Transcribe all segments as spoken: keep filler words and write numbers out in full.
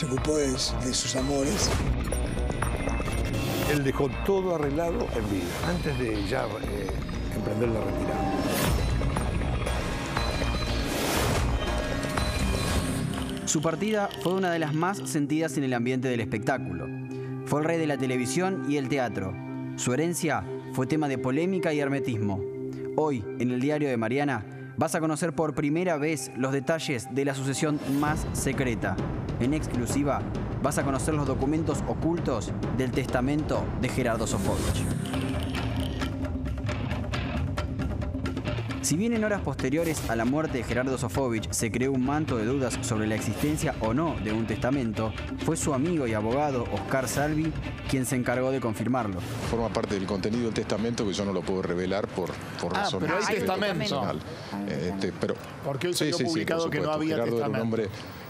Se ocupó de, de sus amores. Él dejó todo arreglado en vida, antes de ya eh, emprender la retirada. Su partida fue una de las más sentidas en el ambiente del espectáculo. Fue el rey de la televisión y el teatro. Su herencia fue tema de polémica y hermetismo. Hoy, en el diario de Mariana, vas a conocer por primera vez los detalles de la sucesión más secreta. En exclusiva, vas a conocer los documentos ocultos del testamento de Gerardo Sofovich. Si bien en horas posteriores a la muerte de Gerardo Sofovich se creó un manto de dudas sobre la existencia o no de un testamento, fue su amigo y abogado Oscar Salvi quien se encargó de confirmarlo. Forma parte del contenido del testamento que yo no lo puedo revelar por, por ah, razones pero hay testamento. Este, pero, Porque hoy se sí, dio sí, publicado sí, que no había Gerardo testamento. Era un hombre...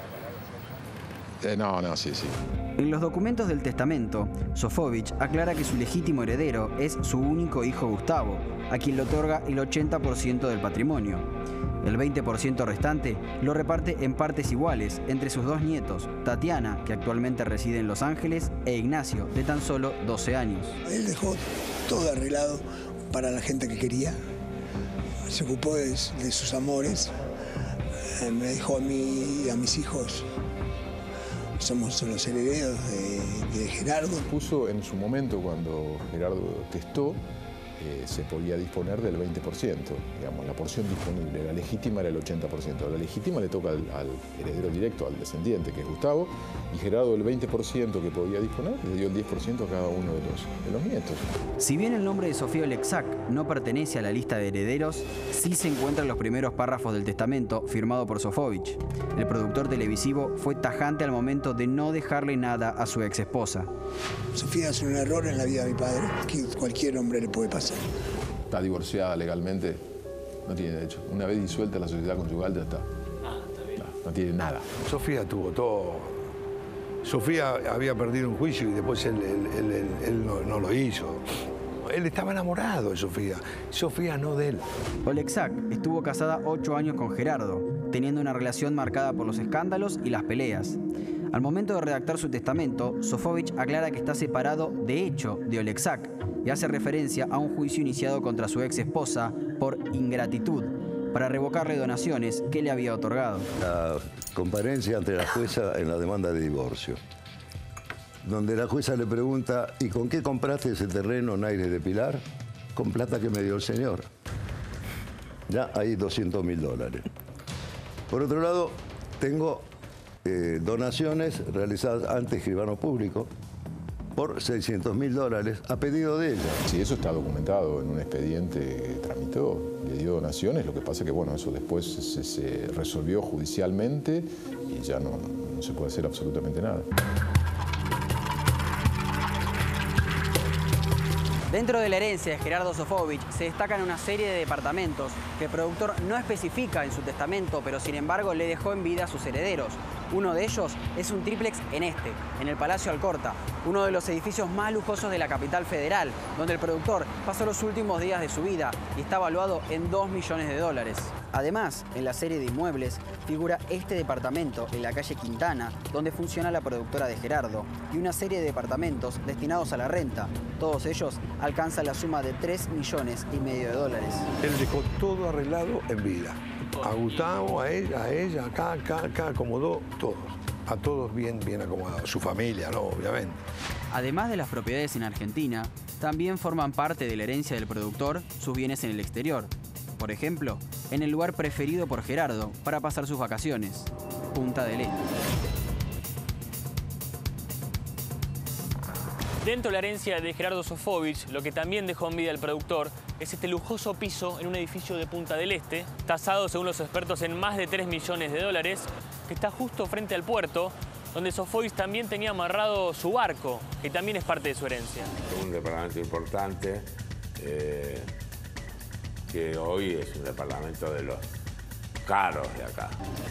Eh, no, no, sí, sí. En los documentos del testamento, Sofovich aclara que su legítimo heredero es su único hijo Gustavo, a quien le otorga el ochenta por ciento del patrimonio. El veinte por ciento restante lo reparte en partes iguales entre sus dos nietos, Tatiana, que actualmente reside en Los Ángeles, e Ignacio, de tan solo doce años. Él dejó todo arreglado para la gente que quería. Se ocupó de, de sus amores. Me dejó a mí y a mis hijos. Somos los herederos de, de Gerardo. Puso en su momento, cuando Gerardo testó, eh, se podía disponer del veinte por ciento, digamos, la porción disponible. La legítima era el ochenta por ciento. La legítima le toca al, al heredero directo, al descendiente, que es Gustavo, y Gerardo el veinte por ciento que podía disponer, le dio el diez por ciento a cada uno de los, de los nietos. Si bien el nombre de Sofía Oleksak no pertenece a la lista de herederos, sí se encuentra en los primeros párrafos del testamento firmado por Sofovich. El productor televisivo fue tajante al momento de no dejarle nada a su ex esposa. Sofía es un error en la vida de mi padre, que cualquier hombre le puede pasar. Está divorciada legalmente, no tiene derecho. Una vez disuelta la sociedad conyugal, ya está. Ah, está bien. No, no tiene nada. Sofía tuvo todo. Sofía había perdido un juicio y después él, él, él, él, él no, no lo hizo. Él estaba enamorado de Sofía. Sofía no de él. Oleksak estuvo casada ocho años con Gerardo, teniendo una relación marcada por los escándalos y las peleas. Al momento de redactar su testamento, Sofovich aclara que está separado de hecho de Oleksak y hace referencia a un juicio iniciado contra su ex esposa por ingratitud, para revocarle donaciones que le había otorgado. La comparencia ante la jueza en la demanda de divorcio, donde la jueza le pregunta: ¿y con qué compraste ese terreno en Aires de Pilar? Con plata que me dio el señor. Ya hay doscientos mil dólares. Por otro lado, tengo eh, donaciones realizadas ante escribano público por seiscientos mil dólares a pedido de ella. Sí, eso está documentado en un expediente que tramitó, le dio donaciones, lo que pasa es que bueno, eso después se, se resolvió judicialmente y ya no, no se puede hacer absolutamente nada. Dentro de la herencia de Gerardo Sofovich se destacan una serie de departamentos que el productor no especifica en su testamento, pero sin embargo le dejó en vida a sus herederos. Uno de ellos es un triplex en este, en el Palacio Alcorta, uno de los edificios más lujosos de la capital federal, donde el productor pasó los últimos días de su vida y está valuado en dos millones de dólares. Además, en la serie de inmuebles figura este departamento en la calle Quintana, donde funciona la productora de Gerardo, y una serie de departamentos destinados a la renta. Todos ellos alcanzan la suma de tres millones y medio de dólares. Él dejó todo arreglado en vida. A Gustavo, a ella, a ella, acá, acá, acá, acomodó todos. A todos bien, bien acomodados. Su familia, ¿no? Obviamente. Además de las propiedades en Argentina, también forman parte de la herencia del productor sus bienes en el exterior. Por ejemplo, en el lugar preferido por Gerardo para pasar sus vacaciones, Punta del Este. Dentro de la herencia de Gerardo Sofovich, lo que también dejó en vida el productor es este lujoso piso en un edificio de Punta del Este, tasado según los expertos en más de tres millones de dólares, que está justo frente al puerto, donde Sofovich también tenía amarrado su barco, que también es parte de su herencia. Un departamento importante, eh, que hoy es un departamento de los caros de acá.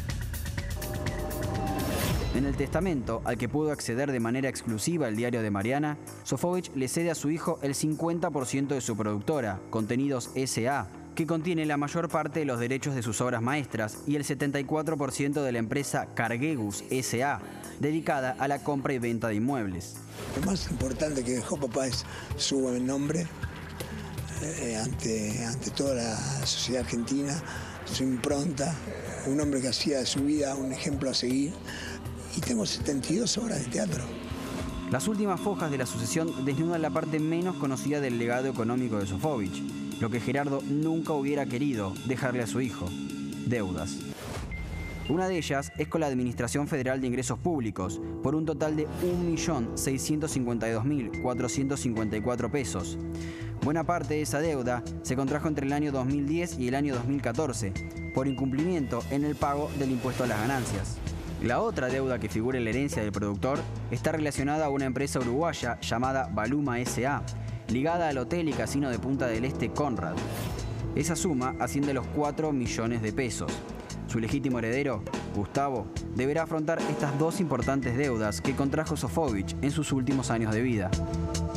En el testamento, al que pudo acceder de manera exclusiva el diario de Mariana, Sofovich le cede a su hijo el cincuenta por ciento de su productora, Contenidos S A, que contiene la mayor parte de los derechos de sus obras maestras y el setenta y cuatro por ciento de la empresa Cargegus S A, dedicada a la compra y venta de inmuebles. Lo más importante que dejó papá es su buen nombre eh, ante, ante toda la sociedad argentina, su impronta, un hombre que hacía de su vida un ejemplo a seguir, y tengo setenta y dos obras de teatro. Las últimas fojas de la sucesión desnudan la parte menos conocida del legado económico de Sofovich, lo que Gerardo nunca hubiera querido dejarle a su hijo: deudas. Una de ellas es con la Administración Federal de Ingresos Públicos, por un total de un millón seiscientos cincuenta y dos mil cuatrocientos cincuenta y cuatro pesos. Buena parte de esa deuda se contrajo entre el año dos mil diez y el año dos mil catorce, por incumplimiento en el pago del impuesto a las ganancias. La otra deuda que figura en la herencia del productor está relacionada a una empresa uruguaya llamada Baluma S A, ligada al hotel y casino de Punta del Este Conrad. Esa suma asciende a los cuatro millones de pesos. Su legítimo heredero, Gustavo, deberá afrontar estas dos importantes deudas que contrajo Sofovich en sus últimos años de vida.